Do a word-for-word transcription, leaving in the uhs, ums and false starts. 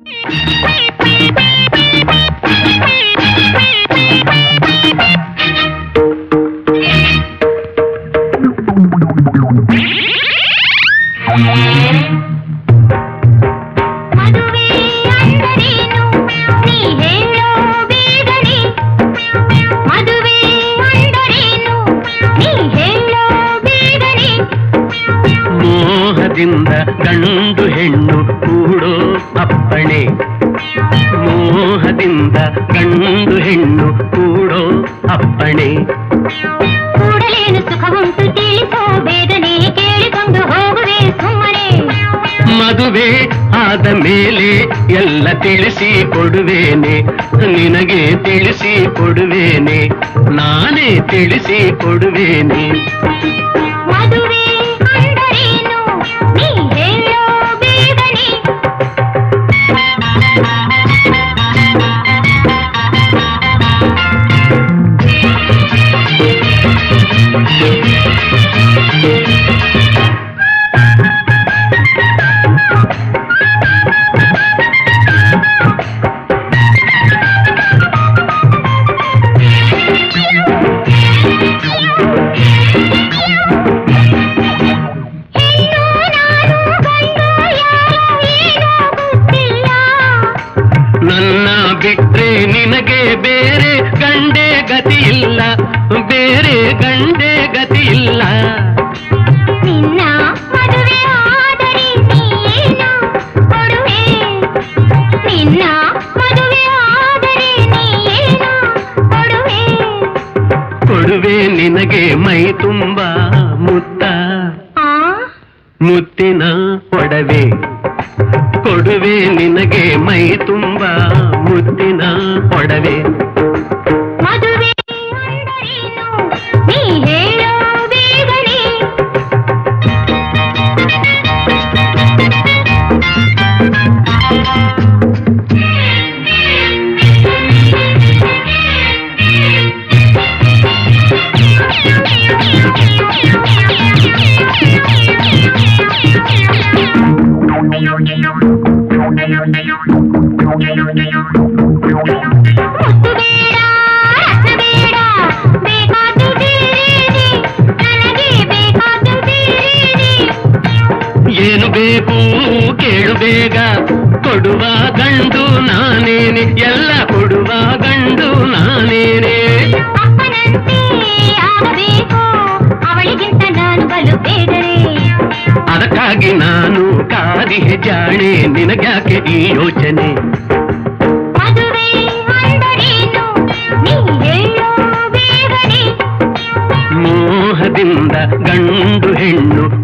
ಗಂಡು ಹೆಣ್ಣು ಕೂಡೋ ಅಪ್ಪಣೆ, ಮೋಹದಿಂದ ಗಂಡು ಹೆಣ್ಣು ಕೂಡೋ ಅಪ್ಪಣೆ. ಕೂಡಲೇನು ಸುಖವುಂಟು ತಿಳಿಸೋ ಬೇದನೆ ಕೇಳಿಕೊಂಡು ಹೋಗುವೆ ಸುಮ್ಮನೆ. ಮದುವೆ ಆದ ಮೇಲೆ ಎಲ್ಲ ತಿಳಿಸಿ ಕೊಡುವೇನೆ, ನಿನಗೆ ತಿಳಿಸಿ ಕೊಡುವೇನೆ, ನಾನೇ ತಿಳಿಸಿ ಕೊಡುವೇನೆ. ಮದುವೆ ಅಂದರೇನು ನೀ ಹೇಳೋ ಬೇಗನೆ. ಬಿಟ್ರೆ ನಿನಗೆ ಬೇರೆ ಗಂಡೆ ಗತಿ ಇಲ್ಲ, ಬೇರೆ ಗಂಡೆ ಗತಿ ಇಲ್ಲ. ನಿನ್ನ ಮದುವೆ ಆದರೆ ನೀನು ಕೊಡುವೆ, ನಿನ್ನ ಮದುವೆ ಆದರೆ ನೀನು ಕೊಡುವೆ. ಕೊಡುವೆ ನಿನಗೆ ಮೈ ತುಂಬ ಮುತ್ತ, ಮುತ್ತಿನ ಒಡವೆ. ಕೊಡುವೆ ನಿನಗೆ ಮೈ ತುಂಬ ಮುತ್ತಿನ ಒಡವೆ. ಮದುವೆ ಅಂದರೇನು ನೀ ಹೇಳೋ ಬೇಗನೆ. ಮುತ್ತು ಬೇಡ ರತ್ನ ಬೇಡ, ಬೇಕಾದ್ದು ಬೇರೇನೆ, ನನಗೆ ಬೇಕಾದ್ದು ಬೇರೇನೆ. ಏನು ಬೇಕು ಕೇಳು ಬೇಗ, ಕೊಡುವ ಗಂಡು ನಾನೇನೆ, ಎಲ್ಲ ಕೊಡುವ ಗಂಡು ನಾನೇನೆ. ಅಪ್ಪನಂತೆ ಆಗಬೇಕು ಅವಳಿಗಿಂತ ನಾನು ಬಲು ಬೇಡರೆ. ಅದಕ್ಕಾಗಿ ನಾನು ಕಾದಿಹೆ ಜಾಣೆ, ನಿನಗ್ಯಾಕೆ ಈ ಯೋಚನೆ. ಮದುವೆ ಅಂದರೇನು ನೀ ಹೇಳೋ ಬೇಗನೆ. ಮೋಹದಿಂದ ಗಂಡು ಹೆಣ್ಣು